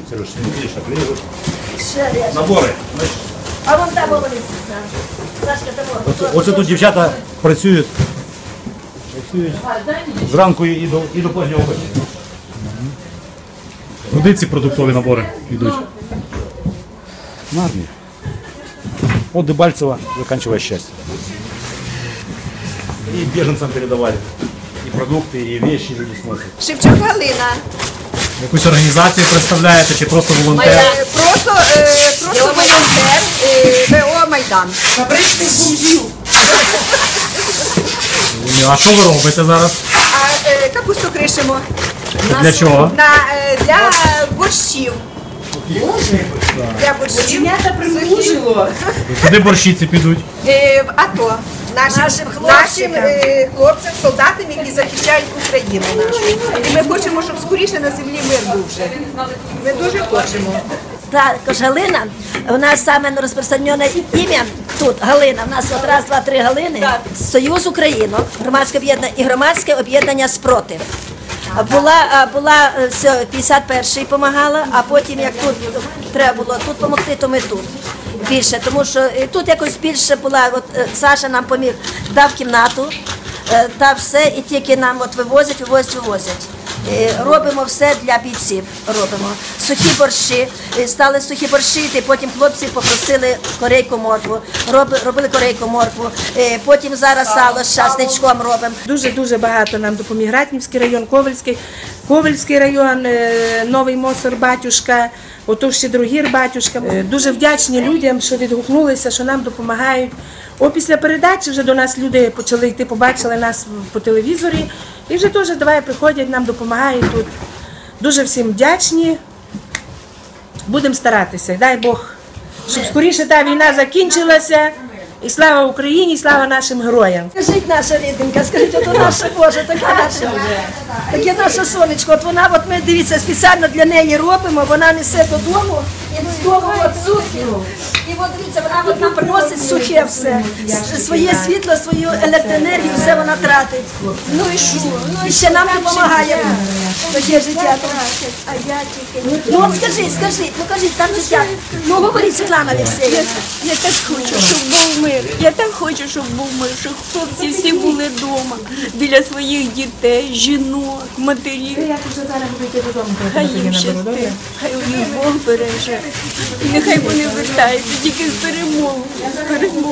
Сереж, не видишь, наклеивают. Ще режу. Набори. А вон там говорить. Сашка, там. Оце тут дівчата працюють. Зранку і до позднього вечора. Куди ці продуктові набори йдуть? На армію. От Дебальцево, заканчивая счастье. И беженцам передавали. И продукты, и вещи люди смотрят. Шевчук Галина. Якусь організацію представляєте чи просто волонтер? Просто волонтер ВО Майдан. Фабричних бомжів. А що ви робите зараз? Капусту кришимо. Для чого? Для борщів. Для борщів. Жінята примужило. Куди борщиці підуть? В АТО. Нашим хлопчикам. хлопцям, солдатам, які захищають Україну нашу. І ми хочемо, щоб скоріше на землі мир був вже. Ми дуже хочемо. Також Галина, у нас саме розпространене ім'я тут, Галина, у нас от раз, два, три Галини, Союз Українок, громадське об'єднання і громадське об'єднання «Спротив». Була все, 51-й допомагала, а потім, як тут треба було тут допомогти, то ми тут більше, тому що тут якось більше була, от Саша нам поміг, дав кімнату, дав все, і тільки нам от вивозять. Робимо все для бійців, робимо. Сухі борщі, стали сухі борщі, і потім хлопці попросили корейку моркву, робили корейку моркву, потім зараз сало з часничком робимо. Дуже багато нам допоміг Ратнівський район, Ковельський район, Новий Мосор, Батюшка, ото Щедрогір, Батюшка. Дуже вдячні людям, що відгукнулися, що нам допомагають. Після передачі вже до нас люди почали йти, побачили нас по телевізорі і вже теж давай приходять, нам допомагають тут. Дуже всім вдячні. Будемо старатися. Дай Бог, щоб скоріше та війна закінчилася. І слава Україні, і слава нашим героям. Скажіть, наша рідненька, скажіть, от наша Боже, таке наше сонечко, от вона, от ми, дивіться, спеціально для неї робимо, вона несе додому, і з дому от сутки. І от дивіться, вона от нам приносить сухе все, своє світло, свою електроенергію, все вона тратить. Ну і що? Ну і ще нам допомагає. Таке життя. А я тільки... Ну от скажіть, ну кажіть, там життя. Ну говоріть, Світлана Олексіївна. Я так хочу, щоб був мир. Я так хочу, щоб був мир, щоб хлопці всі були вдома, біля своїх дітей, жінок, матерів. Хай їм щастить, хай у них Бог береже. І нехай вони вертаються тільки з перемогою.